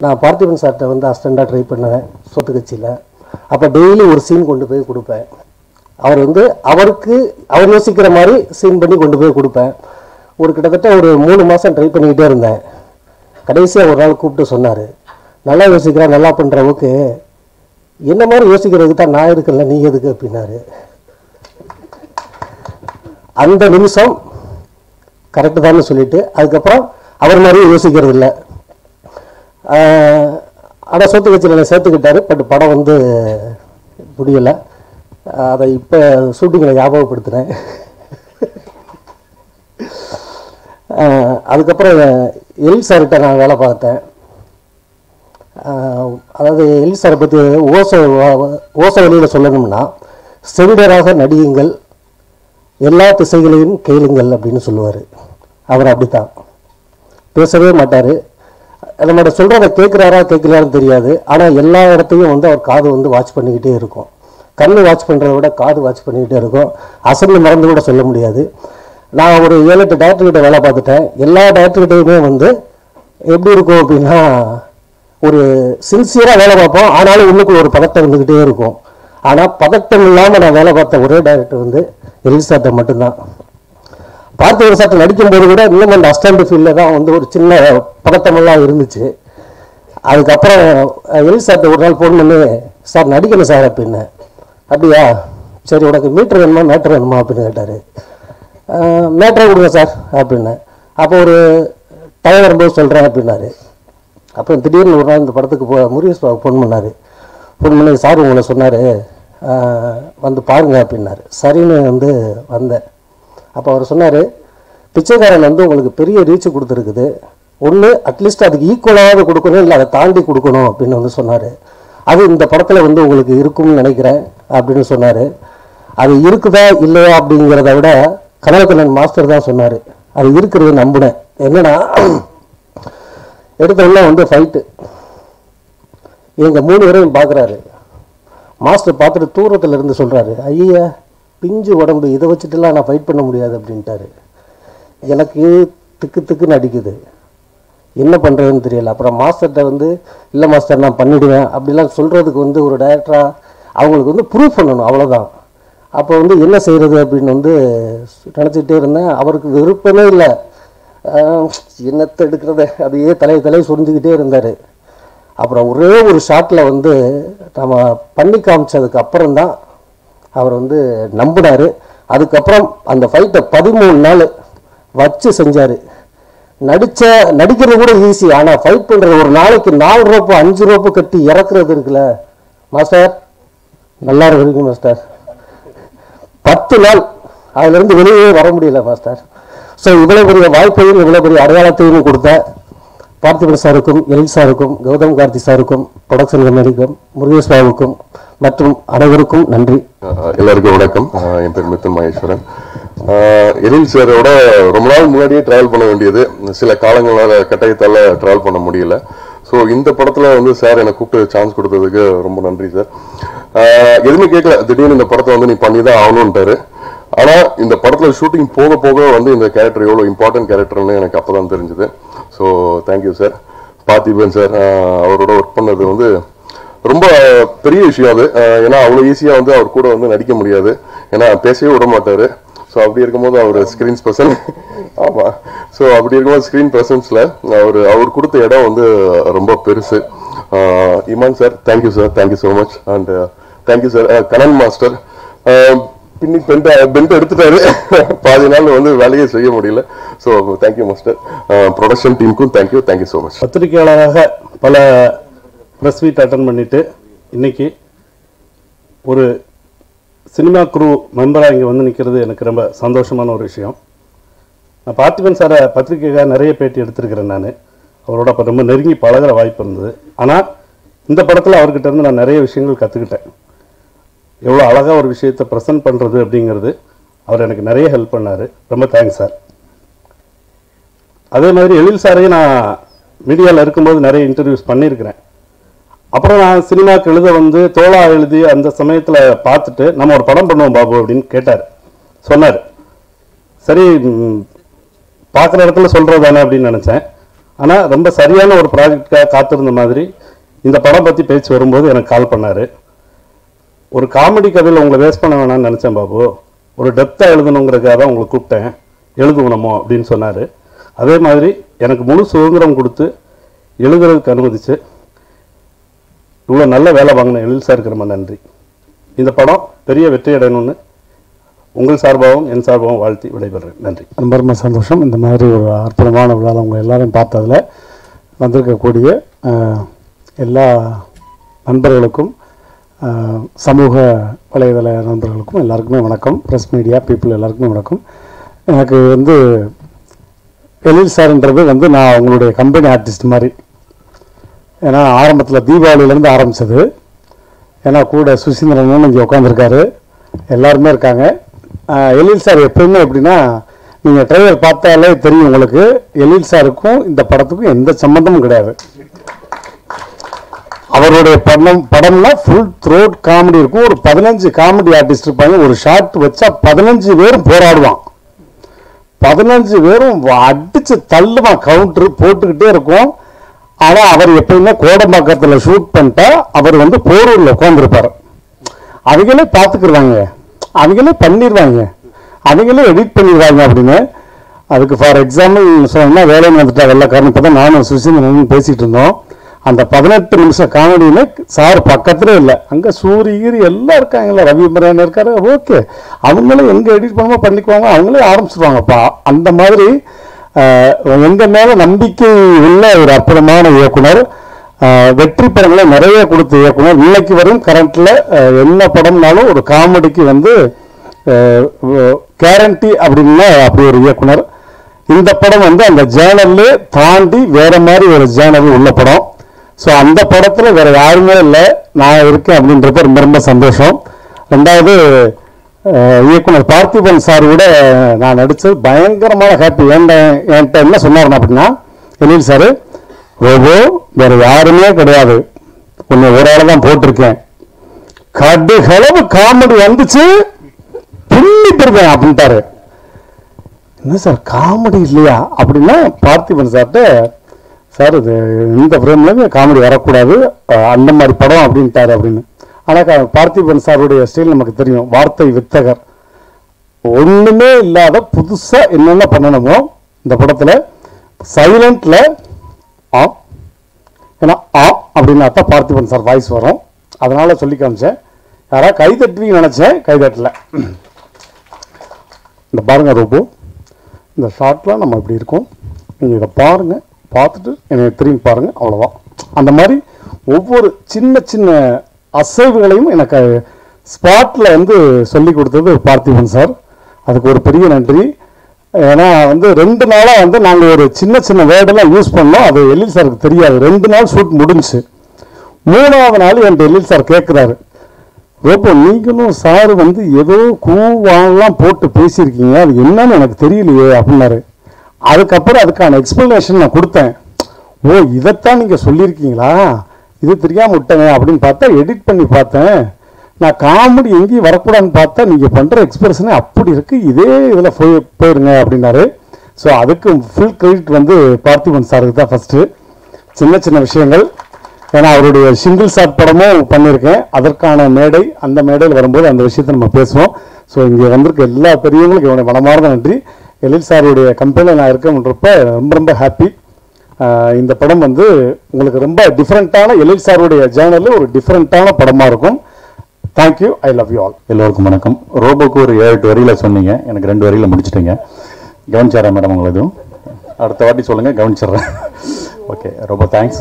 நான் பார்த்திபன் சார்கிட்ட வந்து அசிஸ்டண்டாக ட்ரை பண்ணேன் சொத்து கட்சியில். அப்போ டெய்லி ஒரு சீன் கொண்டு போய் கொடுப்பேன். அவர் வந்து அவர் யோசிக்கிற மாதிரி சீன் பண்ணி கொண்டு போய் கொடுப்பேன். கிட்டத்தட்ட ஒரு 3 மாதம் ட்ரை பண்ணிக்கிட்டே இருந்தேன். கடைசியாக ஒரு நாள் கூப்பிட்டு சொன்னார், நல்லா யோசிக்கிறேன், நல்லா பண்ணுற அளவுக்கு என்ன மாதிரி யோசிக்கிறதுக்கு தான் நான் இருக்குல்ல, நீ எதுக்கு அப்படின்னாரு. அந்த நிமிஷம் கரெக்டு தான்னு சொல்லிட்டு அதுக்கப்புறம் அவர் மாதிரியும் யோசிக்கிறது இல்லை. ஆனால் சொத்து கட்சியில் என்னை சேர்த்துக்கிட்டாரு. பட் படம் வந்து முடியலை. அதை இப்போ ஷூட்டிங்கில் ஞாபகப்படுத்தினேன். அதுக்கப்புறம் எல் சார்கிட்ட நான் வேலை பார்த்தேன். அதாவது எல் சாரை பற்றி ஓசை வழியில் சொல்லணும்னா, செவிடராக நடியுங்கள், எல்லா திசைகளையும் கேளுங்கள் அப்படின்னு சொல்லுவார். அவர் அப்படித்தான், பேசவே மாட்டார். நம்மகிட்ட சொல்கிறத கேட்குறாரா கேட்கலான்னு தெரியாது. ஆனால் எல்லா இடத்தையும் வந்து அவர் காது வந்து வாட்ச் பண்ணிக்கிட்டே இருக்கும். கண்ணு வாட்ச் பண்ணுறத விட காது வாட்ச் பண்ணிக்கிட்டே இருக்கும். அசந்து மறந்து கூட சொல்ல முடியாது. நான் ஒரு 7-8 டேரக்டர்கிட்ட வேலை பார்த்துட்டேன். எல்லா டேரக்டர்கிட்டையுமே வந்து எப்படி இருக்கும் அப்படின்னா, ஒரு சின்சியராக வேலை பார்ப்போம், ஆனாலும் உள்ளுக்குள்ள ஒரு பதட்டம் வந்துக்கிட்டே இருக்கும். ஆனால் பதட்டம் இல்லாமல் நான் வேலை பார்த்த ஒரே டேரக்டர் வந்து எல் சார்ட்ட மட்டும்தான். பார்த்திபன் சார்ட்ட நடிக்கும்போது கூட இன்னும் அந்த அஸ்டாண்ட் ஃபீல்டில் தான் வந்து ஒரு சின்ன பதட்டமெல்லாம் இருந்துச்சு. அதுக்கப்புறம் எல் சார்ட்ட ஒரு நாள் ஃபோன் பண்ணி, சார் நடிக்கணும் சார் அப்படின்னு. அப்படியா, சரி உனக்கு மீட்ரு வேணுமா மேட்ரு வேணுமா அப்படின்னு கேட்டார். மேட்ரை கொடுங்க சார் அப்படின்னு. அப்போ ஒரு டைம் வரும்போது சொல்கிறேன் அப்படின்னாரு. அப்புறம் திடீர்னு ஒரு நாள் இந்த படத்துக்கு முருகேஷ் ஃபோன் பண்ணார். ஃபோன் பண்ணி, சார் உங்களை சொன்னார், வந்து பாருங்க அப்படின்னாரு. சரின்னு வந்து வந்தேன். அப்போ அவர் சொன்னார், பிச்சைக்காரன் வந்து உங்களுக்கு பெரிய ரீச் கொடுத்துருக்குது, ஒன்று அட்லீஸ்ட் அதுக்கு ஈக்குவலாக கொடுக்கணும், இல்லை அதை தாண்டி கொடுக்கணும் அப்படின்னு வந்து சொன்னார். அது இந்த படத்தில் வந்து உங்களுக்கு இருக்கும்னு நினைக்கிறேன் அப்படின்னு சொன்னார். அது இருக்குதா இல்லையா அப்படிங்கிறத விட கனகக்கண்ணன் மாஸ்டர் தான் சொன்னார். அது இருக்கிறது நம்பினேன். என்னன்னா, எடுத்தவொடனே வந்து ஃபைட்டு எங்கள் 3 பேரையும் பார்க்குறாரு. மாஸ்டர் பார்த்துட்டு தூரத்தில் இருந்து சொல்கிறாரு, ஐயா பிஞ்சு உடம்பு, இதை வச்சுட்டுலாம் நான் ஃபைட் பண்ண முடியாது அப்படின்ட்டாரு. எனக்கு திக்கு திக்குன்னு அடிக்குது, என்ன பண்ணுறதுன்னு தெரியல. அப்புறம் மாஸ்டர்கிட்ட வந்து, இல்லை மாஸ்டர் நான் பண்ணிவிடுவேன் அப்படிலாம் சொல்கிறதுக்கு வந்து ஒரு டைரக்டராக அவங்களுக்கு வந்து ப்ரூவ் பண்ணணும், அவ்வளோதான். அப்போ வந்து என்ன செய்கிறது அப்படின்னு வந்து நினச்சிக்கிட்டே இருந்தேன். அவருக்கு விருப்பமே இல்லை. என்னத்தை எடுக்கிறத அப்படியே தலையை சொரிஞ்சுக்கிட்டே இருந்தார். அப்புறம் ஒரே ஒரு ஷாட்டில் வந்து நம்ம பண்ணி காமிச்சதுக்கு அப்புறம் தான் அவர் வந்து நம்பினார். அதுக்கப்புறம் அந்த ஃபைட்டை 13 நாள் வச்சு செஞ்சார். நடிக்கிறது கூட ஈஸி, ஆனால் ஃபைட் பண்ணுறது ஒரு நாளைக்கு 4 ரோப்பு 5 ரோப்பு கட்டி இறக்குறது இருக்குல்ல மாஸ்டர், நல்லா இருக்கு மாஸ்டர். 10 நாள் அதிலிருந்து வெளியே வர முடியல மாஸ்டர். ஸோ இவ்வளோ பெரிய வாய்ப்பையும் இவ்வளோ பெரிய அடையாளத்தையும் கொடுத்த பார்த்திபன் சாருக்கும், எல் சாருக்கும், கௌதம் கார்த்தி சாருக்கும், ப்ரொடக்ஷன் கம்பெனிக்கும், முருகேஷ் பாபுக்கும் மற்றும் அனைவருக்கும் நன்றி. எல்லாருக்கும் வணக்கம். என் பேர் மித்துன் மகேஸ்வரன். எழில் சாரோட ரொம்ப நாள் முன்னாடியே ட்ராவல் பண்ண வேண்டியது, சில காலங்களால் கட்டாயத்தால் ட்ராவல் பண்ண முடியல. ஸோ இந்த படத்தில் வந்து சார் எனக்கு கூப்பிட்டு சான்ஸ் கொடுத்ததுக்கு ரொம்ப நன்றி சார். எதுவுமே கேட்கல, திடீர்னு இந்த படத்தை வந்து நீ பண்ணி தான் ஆகணுன்ட்டாரு. ஆனால் இந்த படத்தில் ஷூட்டிங் போக போக வந்து இந்த கேரக்டர் எவ்வளோ இம்பார்ட்டன்ட் கேரக்டர்னு எனக்கு அப்போ தான் தெரிஞ்சுது. So thank you sir. Parthiban sir அவரோட ஒர்க் பண்ணது வந்து ரொம்ப பெரிய விஷயம் அது. ஏன்னா அவ்வளோ ஈஸியாக வந்து அவர் கூட வந்து நடிக்க முடியாது, ஏன்னா பேசவே விட மாட்டார். ஸோ அப்படி இருக்கும்போது அவர் ஸ்க்ரீன்ஸ் பர்சன், ஆமாம், ஸோ அப்படி இருக்கும்போது ஸ்க்ரீன் பர்சன்ஸில் அவர் கொடுத்த இடம் வந்து ரொம்ப பெருசு. Imman sir, thank you sir, thank you so much. And thank you sir. Kanan master பின்னி பெண்ட் எடுத்துட்டாரு, பாதி நாள் வந்து வேலையே செய்ய முடியல. So thank you master. ப்ரொடக்ஷன் டீமுக்கும் தேங்க்யூ ஸோ மச். பத்திரிகையாளராக பல ப்ரெஸ் மீட் அட்டன் பண்ணிட்டு இன்னைக்கு ஒரு சினிமா குரூ மெம்பராக இங்கே வந்து நிற்கிறது எனக்கு ரொம்ப சந்தோஷமான ஒரு விஷயம். நான் பார்த்திபன் சாரை பத்திரிகைக்காக நிறைய பேட்டி எடுத்திருக்கிறேன். நான் அவரோட அப்போ ரொம்ப நெருங்கி பழகிற வாய்ப்பு இருந்தது. ஆனால் இந்த படத்தில் அவர்கிட்ட இருந்து நான் நிறைய விஷயங்கள் கற்றுக்கிட்டேன். எவ்வளோ அழகாக ஒரு விஷயத்தை ப்ரெசென்ட் பண்ணுறது அப்படிங்கிறது அவர் எனக்கு நிறைய ஹெல்ப் பண்ணார். ரொம்ப தேங்க்ஸ் சார். அதே மாதிரி எழில் சாரையும் நான் மீடியாவில் இருக்கும்போது நிறைய இன்டர்வியூஸ் பண்ணியிருக்கிறேன். அப்புறம் நான் சினிமாவுக்கு எழுத வந்து தோழா எழுதி அந்த சமயத்தில் பார்த்துட்டு நம்ம ஒரு படம் பண்ணுவோம் பாபு அப்படின்னு கேட்டார், சொன்னார். சரி பார்க்குற இடத்துல சொல்கிறது தானே அப்படின்னு நினச்சேன். ஆனால் ரொம்ப சரியான ஒரு ப்ராஜெக்டாக காத்திருந்த மாதிரி இந்த படம் பற்றி பேச்சு வரும்போது எனக்கு கால் பண்ணார். ஒரு காமெடி கதையில் உங்களை வேஸ்ட் பண்ண வேணாம்னு நினச்சேன் பாபு, ஒரு டெப்த்தாக எழுதணுங்கிறதுக்காக தான் உங்களை கூப்பிட்டேன், எழுதுவனமோ அப்படின்னு சொன்னார். அதே மாதிரி எனக்கு முழு சுதந்திரம் கொடுத்து எழுதுறதுக்கு அனுமதிச்சு இவ்வளோ நல்ல வேலை வாங்கின எழில் சாருக்கு ரொம்ப நன்றி. இந்த படம் பெரிய வெற்றி அடையணும்னு உங்கள் சார்பாகவும் என் சார்பாகவும் வாழ்த்தி விடைபெறேன். நன்றி. ரொம்ப ரொம்ப சந்தோஷம். இந்த மாதிரி ஒரு அற்புதமான விழாவில் உங்கள் எல்லாரும் பார்த்ததில் வந்திருக்கக்கூடிய எல்லா நண்பர்களுக்கும் சமூக வலைதள நண்பர்களுக்கும் எல்லாருக்குமே வணக்கம். ப்ரெஸ் மீடியா பீப்புள் எல்லாருக்குமே வணக்கம். எனக்கு எழில் சார்ன்றது நான் உங்களுடைய கம்பெனி ஆர்டிஸ்ட் மாதிரி. ஏன்னா ஆரம்பத்தில் தீபாவளியிலேருந்து ஆரம்பித்தது. ஏன்னா கூட சுசீந்திரனும் இங்கே உட்காந்துருக்காரு, எல்லாருமே இருக்காங்க. எழில் சார் எப்பயுமே எப்படின்னா, நீங்கள் ட்ரைலர் பார்த்தாலே தெரியும் உங்களுக்கு, எழில் சாருக்கும் இந்த படத்துக்கும் எந்த சம்மந்தமும் கிடையாது. அவருடைய படம்லாம் ஃபுல் த்ரோட் காமெடி இருக்கும். ஒரு 15 காமெடி ஆர்டிஸ்ட் இருப்பாங்க. ஒரு ஷாட் வச்சா 15 பேரும் போராடுவான். 15 பேரும் அடிச்சு தள்ளுவான். கவுண்டர் போட்டுக்கிட்டே இருக்கும். ஆனால் அவர் எப்பயுமே கோடம்பாக்கத்தில் ஷூட் பண்ணிட்டா அவர் போரூரில் உட்காந்துருப்பார். அவங்களே பார்த்துக்குருவாங்க, அவங்களே பண்ணிடுவாங்க, அவங்களே எடிட் பண்ணிடுவாங்க அப்படின்னு. அதுக்கு ஃபார் எக்ஸாம்பிள் சொன்னா வேலைன்னு வந்துட்டா வெள்ளக்காரன். இப்போ தான் நானும் சுசீந்திரன் பேசிகிட்டு இருந்தோம். அந்த 18 நிமிஷம் காமெடின்னு சார் பக்கத்துலேயே இல்லை. அங்கே சூரியகிரி எல்லாம் இருக்காங்களா, ரவி மரன் இருக்காரு. ஓகே, அவங்களே எங்கே எடிட் பண்ணுமோ பண்ணிக்குவாங்க, அவங்களே ஆரம்பிச்சிருவாங்கப்பா. அந்த மாதிரி எங்கள் மேலே நம்பிக்கை உள்ள ஒரு அற்புதமான இயக்குனர், வெற்றி படங்களை நிறைய கொடுத்த இயக்குனர். இன்னைக்கு வரும் கரண்ட்டில் என்ன படம்னாலும் ஒரு காமெடிக்கு கேரண்டி அப்படின்னா அப்படி ஒரு இயக்குனர். இந்த படம் அந்த ஜேர்னல்லே தாண்டி வேற மாதிரி ஒரு ஜேர்னல் உள்ள படம். ஸோ அந்த படத்தில் வேற யாருமே இல்லை, நான் இருக்கேன் அப்படின்றது ரொம்ப ரொம்ப சந்தோஷம். ரெண்டாவது இயக்குனர் பார்த்திபன் சார் கூட நான் நடித்தது பயங்கரமான ஹாப்பி. என்கிட்ட என்ன சொன்னார்னா அப்படின்னா, எழில் சார் ரோபோ வேற யாருமே கிடையாது, உன்னை ஒரு ஆளை தான் போட்டிருக்கேன், கடுகளவு காமெடி வந்துச்சு பின்னிட்டு இருக்கேன் அப்படின்ட்டாரு. என்ன சார் காமெடி இல்லையா அப்படின்னா, பார்த்திபன் சார்கிட்ட சார் இது இந்த ஃப்ரேம்ல காமெடி வரக்கூடாது, அந்த மாதிரி படம் அப்படின்ட்டாரு அப்படின்னு. ஆனால் பார்த்திபன் சாருடைய ஸ்டைல் நமக்கு தெரியும், வார்த்தை வித்தகர். ஒன்றுமே இல்லாத புதுசாக என்னென்ன பண்ணணுமோ இந்த படத்தில் சைலண்ட்ல ஏன்னா அப்படின்னா தான் பார்த்திபன் சார் வாய்ஸ் வரும். அதனால சொல்லி காமிச்சேன். யாராவது கை தட்டுவீங்க நினச்சேன், கை தட்டல. இந்த பாருங்க ரோபோ, இந்த ஷார்ட்லாம் நம்ம இப்படி இருக்கும், நீங்கள் இதை பாருங்க, பார்த்துட்டு என்னை திரும்பி பாருங்க, அவ்வளோதான். அந்த மாதிரி ஒவ்வொரு சின்ன சின்ன அசைவுகளையும் எனக்கு ஸ்பாட்டில் சொல்லி கொடுத்தது பார்த்திபன் சார். அதுக்கு ஒரு பெரிய நன்றி. ஏன்னா 2 நாளாக நாங்கள் ஒரு சின்ன சின்ன வேர்டெல்லாம் யூஸ் பண்ணோம், அது எழில் சாருக்கு தெரியாது. 2 நாள் ஷூட் முடிஞ்சு 3ஆவது நாள் என்கிட்ட எழில் சார் கேட்குறாரு, ரோபோ நீங்களும் சார் ஏதோ கூவாலாம் போட்டு பேசியிருக்கீங்க, அது என்னன்னு எனக்கு தெரியலையே அப்படின்னாரு. அதுக்கப்புறம் அதுக்கான எக்ஸ்பிளனேஷன் நான் கொடுத்தேன். ஓ இதைத்தான் நீங்கள் சொல்லியிருக்கீங்களா, இது தெரியாமல் விட்டேங்க அப்படின்னு பார்த்தா எடிட் பண்ணி பார்த்தேன், நான் காமெடி எங்கேயும் வரக்கூடாதுன்னு பார்த்தா நீங்கள் பண்ணுற எக்ஸ்பிரஷனே அப்படி இருக்குது, இதே இதில் போயிருங்க அப்படின்னாரு. ஸோ அதுக்கு ஃபுல் கிரெடிட் பார்த்திபன் சாருக்கு தான் ஃபஸ்ட்டு. சின்ன சின்ன விஷயங்கள், ஏன்னா அவருடைய சிங்கிள் ஷாட் படமும் பண்ணியிருக்கேன், அதற்கான மேடை, அந்த மேடையில் வரும்போது அந்த விஷயத்தை நம்ம பேசுவோம். ஸோ இங்கே வந்திருக்க எல்லா பெரியவங்களுக்கும் என்னுடைய மனமார்ந்த நன்றி. எழில் சாருடைய கம்பெனியில் நான் இருக்கேன்றப்ப ரொம்ப ரொம்ப ஹாப்பி. இந்த படம் உங்களுக்கு ரொம்ப டிஃப்ரெண்ட்டான, எழில் சாருடைய ஜேர்னலில் ஒரு டிஃப்ரெண்ட்டான படமாக இருக்கும். Thank you, I love you all. எல்லோருக்கும் வணக்கம். ரோபோக்கு ஒரு 7-8 வரியில் சொன்னீங்க, எனக்கு 2 வரியில் முடிச்சிட்டீங்க. கவனிச்சாரா மேடம் உங்களுக்கு? அடுத்த வாட்டி சொல்லுங்கள், கவனிச்சிட்றேன். ஓகே, ரொம்ப தேங்க்ஸ்.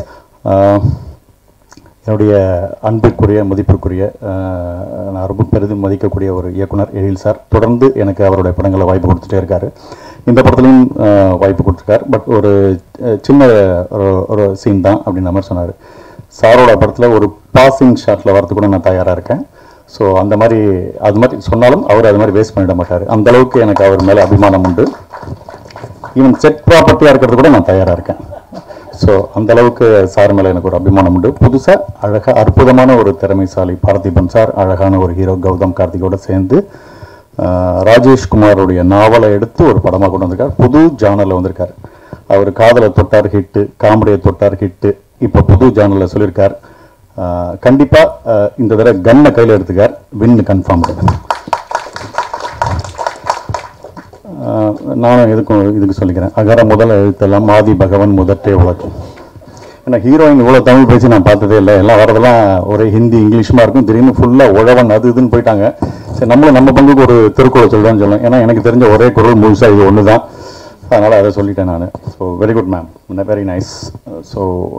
என்னுடைய அன்பிற்குரிய மதிப்பிற்குரிய நான் ரொம்ப பெரிதும் மதிக்கக்கூடிய ஒரு இயக்குனர் எழில் சார். தொடர்ந்து எனக்கு அவருடைய படங்களை வாய்ப்பு கொடுத்துட்டே இருக்காரு. இந்த படத்துலையும் வாய்ப்பு கொடுத்துருக்கார். பட் ஒரு சின்ன ஒரு சீன் தான் அப்படின்ற மாதிரி சொன்னார். சாரோட படத்தில் ஒரு பாசிங் ஷாட்டில் வரது கூட நான் தயாராக இருக்கேன். ஸோ அந்த மாதிரி அது மாதிரி சொன்னாலும் அவர் அது மாதிரி வேஸ்ட் பண்ணிட மாட்டார். அந்தளவுக்கு எனக்கு அவர் மேலே அபிமானம் உண்டு. ஈவன் செட் ப்ராப்பர்ட்டியாக இருக்கிறது கூட நான் தயாராக இருக்கேன். ஸோ அந்தளவுக்கு சார் மேலே எனக்கு ஒரு அபிமானம் உண்டு. புதுசாக அழகாக அற்புதமான ஒரு திறமைசாலி பார்த்திபன் சார், அழகான ஒரு ஹீரோ கௌதம் கார்த்திகோட சேர்ந்து ராஜேஷ்குமாரோடைய நாவலை எடுத்து ஒரு படமாக கொண்டு வந்திருக்கார். புது ஜானரில் வந்திருக்காரு. அவர் காதலை தொட்டார் ஹிட்டு, காமெடியை தொட்டார் ஹிட்டு, இப்போ புது ஜானலில் சொல்லியிருக்கார். கண்டிப்பாக இந்த தடவை கன்னை கையில் எடுத்துக்கார், வின்னு கன்ஃபார்ம். நானும் இதுக்கு சொல்லிக்கிறேன். அகர முதல் எழுத்தெல்லாம் ஆதி பகவன் முதற்றே உலகம். ஏன்னா ஹீரோயின் இவ்வளோ தமிழ் பேசி நான் பார்த்ததே இல்லை. எல்லாம் வரதெல்லாம் ஒரே ஹிந்தி இங்கிலீஷுமா இருக்கும். திடீர்னு ஃபுல்லாக உழவன் அது இதுன்னு போயிட்டாங்க. சரி, நம்மளும் நம்ம பங்குக்கு ஒரு திருக்குறள் சொல்லுவேன்னு சொல்லுவேன். ஏன்னா எனக்கு தெரிஞ்ச ஒரே குரல் முழுசாக இது ஒன்று தான். அதனால் அதை சொல்லிட்டேன் நான். So very good ma'am, very nice. So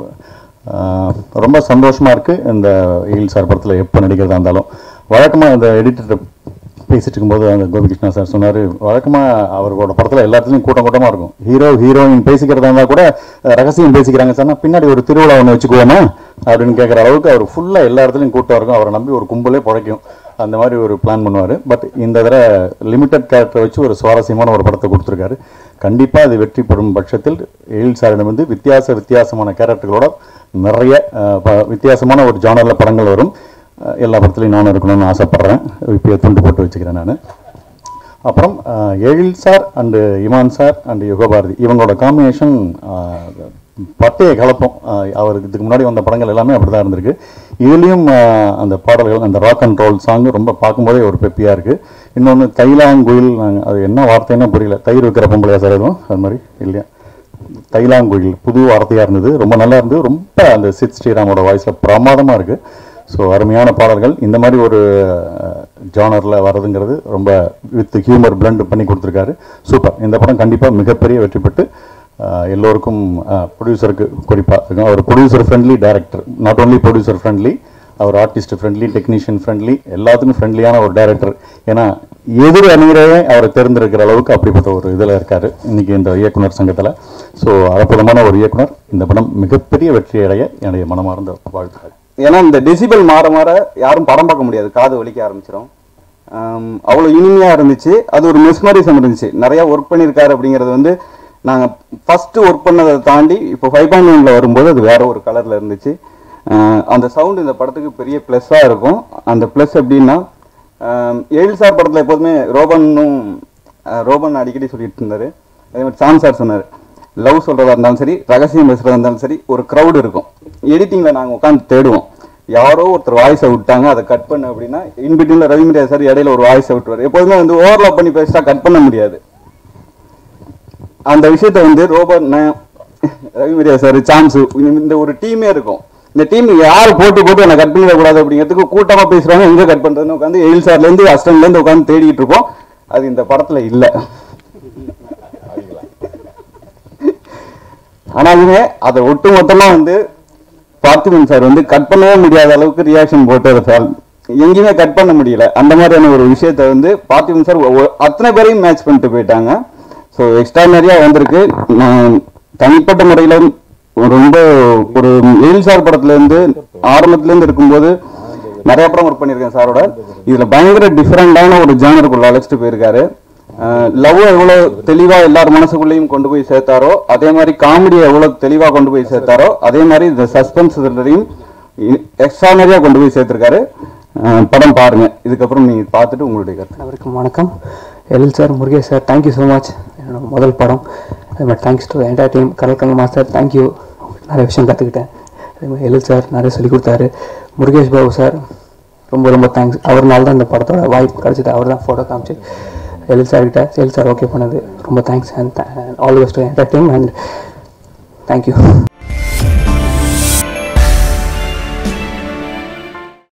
ரொம்ப சந்தோஷமாக இருக்குது இந்த ஈல் சார் படத்தில் எப்போ நடிக்கிறதா இருந்தாலும். வழக்கமாக இந்த எடிட்டர் பேசிட்டு இருக்கும்போது அந்த கோபிகிருஷ்ணா சார் சொன்னார், வழக்கமாக அவரோட படத்தில் எல்லாத்துலேயும் கூட்டமாக இருக்கும். ஹீரோயின் பேசிக்கிறதா இருந்தால் கூட ரகசியம் பேசிக்கிறாங்க சார், பின்னாடி ஒரு திருவிழா ஒன்று வச்சுக்குவோமா அப்படின்னு கேட்குற அளவுக்கு அவர் ஃபுல்லாக எல்லா இடத்துலையும் கூட்டம் இருக்கும். அவரை நம்பி ஒரு கும்பலே பிழைக்கும். அந்த மாதிரி ஒரு பிளான் பண்ணுவார். பட் இந்த தடவை லிமிட்டட் கேரக்டரை வச்சு ஒரு சுவாரஸ்யமான ஒரு படத்தை கொடுத்துருக்காரு. கண்டிப்பாக அது வெற்றி பெறும் பட்சத்தில் எழில் சாரிடம் வந்து வித்தியாசமான கேரக்டர்களோட நிறைய வித்தியாசமான ஒரு ஜானரில் படங்கள் வரும். எல்லா படத்துலையும் நானும் இருக்கணும்னு ஆசைப்பட்றேன். இப்போ துண்டு போட்டு வச்சுக்கிறேன் நான். அப்புறம் Ezhil sir and Imman sir and Yugabharathi இவங்களோட காம்பினேஷன் பட்டையை கலப்போம். அவருக்கு இதுக்கு முன்னாடி வந்த படங்கள் எல்லாமே அப்படி தான் இருந்திருக்கு. இதுலேயும் அந்த பாடல்கள், அந்த ராக் அண்ட் ரோல் சாங் ரொம்ப பார்க்கும்போதே ஒரு பெப்பியாக இருக்குது. இன்னொன்று தைலாங்குயில், அது என்ன வார்த்தைன்னா புரியல, தயிர் வைக்கிற பொம்பளையா சார் எதுவும் அது மாதிரி இல்லையா? தைலாங்குயில் புது வார்த்தையாக இருந்தது, ரொம்ப நல்லா இருந்தது. ரொம்ப அந்த சித் ஸ்ரீராமோட வாய்ஸில் பிரமாதமாக இருக்குது. ஸோ அருமையான பாடல்கள். இந்த மாதிரி ஒரு ஜானரில் வர்றதுங்கிறது ரொம்ப வித் ஹியூமர் பிளண்ட் பண்ணி கொடுத்துருக்காரு. சூப்பர். இந்த படம் கண்டிப்பாக மிகப்பெரிய வெற்றி பெற்று எல்லோருக்கும், ப்ரொடியூசருக்கு குறிப்பாக, அவர் producer friendly director, not only producer friendly, அவர் ஆர்டிஸ்ட் ஃப்ரெண்ட்லி, டெக்னீஷியன் ஃப்ரெண்ட்லி, எல்லாத்துக்கும் ஃப்ரெண்ட்லியான ஒரு டைரக்டர். ஏன்னா எதிர் அணிகிறவே அவரை தேர்ந்தெடுக்கிற அளவுக்கு அப்படிப்பட்ட ஒரு இதில் இருக்கார் இன்றைக்கி இந்த இயக்குனர் சங்கத்தில். ஸோ அற்புதமான ஒரு இயக்குனர். இந்த படம் மிகப்பெரிய வெற்றி அடைய என்னுடைய மனமார்ந்த வாழ்த்துக்கள். ஏன்னா இந்த டெசிபல் மாற மாற யாரும் படம் பார்க்க முடியாது, காது வலிக்க ஆரம்பிச்சிடும். அவ்வளோ இனிமையாக இருந்துச்சு. அது ஒரு மெஸ்மரிசம் இருந்துச்சு. நிறையா ஒர்க் பண்ணியிருக்காரு அப்படிங்கிறது வந்து நாங்கள் ஃபஸ்ட்டு ஒர்க் பண்ணதை தாண்டி இப்போ 5.1 வரும்போது அது வேறு ஒரு கலரில் இருந்துச்சு. அந்த சவுண்டு இந்த படத்துக்கு பெரிய ப்ளஸ்ஸாக இருக்கும். அந்த ப்ளஸ் எப்படின்னா, எழில் சார் படத்தில் எப்போதுமே ரோபன் அடிக்கடி சொல்லிட்டு இருந்தார். அதே மாதிரி சாம் சார் சொன்னார், லவ் சொல்கிறதா இருந்தாலும் சரி, ரகசியம் பேசுகிறதா இருந்தாலும் சரி, ஒரு க்ரௌடு இருக்கும். எடிட்டிங்கில் நாங்கள் உட்காந்து தேடுவோம். யாரோ ஒருத்தர் வாய்ஸை விட்டாங்க, அதை கட் பண்ணு அப்படின்னா இன்பிட்வீனில் ரவிமரியா சார் இடையில ஒரு வாய்ஸை விட்டுருவார். எப்போதுமே வந்து ஓவர்லாப் பண்ணி பேசிட்டா கட் பண்ண முடியாது. அந்த விஷயத்த வந்து ரவிமரியா சார், சாம்ஸு, இந்த ஒரு டீமே இருக்கும். இந்த டீம் யார் போட்டு என்னை கட் பண்ணிடக்கூடாது அப்படிங்கிறதுக்கு கூட்டமாக பேசுகிறாங்க. எங்கே கட் பண்ணுறதுன்னு உட்காந்து எழில் சார்லேருந்து அஸ்டன்லேருந்து உட்காந்து தேடிக்கிட்டு இருப்போம். அது இந்த படத்தில் இல்லை. ஆனாலுமே அதை ஒட்டுமொத்தமாக வந்து பார்த்திபன் சார் வந்து கட் பண்ணவே முடியாத அளவுக்கு ரியாக்ஷன் போட்டு அதை எங்கேயுமே கட் பண்ண முடியல. அந்த மாதிரியான ஒரு விஷயத்த வந்து பார்த்திபன் சார் அத்தனை பேரையும் மேட்ச் பண்ணிட்டு போயிட்டாங்க. ஸோ எக்ஸ்ட்ரானரியாக வந்திருக்கு. நான் தனிப்பட்ட முறையில் ரொம்ப ஒரு எழில் சார் படத்துலேருந்து ஆரம்பத்துலேருந்து இருக்கும்போது நிறைய படம் ஒர்க் பண்ணியிருக்கேன் சாரோட. இதில் பயங்கர டிஃப்ரெண்டான ஒரு ஜானருக்குள்ள அழைச்சிட்டு போயிருக்காரு. லவ் எவ்வளோ தெளிவாக எல்லார் மனசுக்குள்ளேயும் கொண்டு போய் சேர்த்தாரோ, அதே மாதிரி காமெடியை எவ்வளோ தெளிவாக கொண்டு போய் சேர்த்தாரோ, அதே மாதிரி இந்த சஸ்பென்ஸ் த்ரில்லரையும் எக்ஸ்ட்ரானரியாக கொண்டு போய் சேர்த்துருக்காரு. படம் பாருங்க, இதுக்கப்புறம் நீங்கள் பார்த்துட்டு உங்களுடைய கருத்து. அவருக்கும் வணக்கம். Ezhil sir, Murugesh sir, thank you so much. என்னோட முதல் படம். அதே மாதிரி தேங்க்ஸ் டு என்டையர் டீம். கலக்கங்க மாஸ்டர், தேங்க்யூ. நிறைய விஷயம் கற்றுக்கிட்டேன். அதே மாதிரி எழில் சார் நிறைய சொல்லிக் கொடுத்தாரு. முருகேஷ் பாபு சார் ரொம்ப தேங்க்ஸ். அவர்னால தான் இந்த படத்தோட வாய்ப்பு கிடச்சிது. அவர் தான் ஃபோட்டோ காமிச்சு எழில் சார் ஓகே பண்ணது. ரொம்ப thanks. And all the best to entire team and thank you.